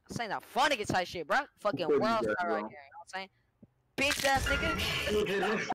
This ain't a fun nigga type shit, bro. Fucking world star right here. You know what I'm saying? Bitch ass nigga.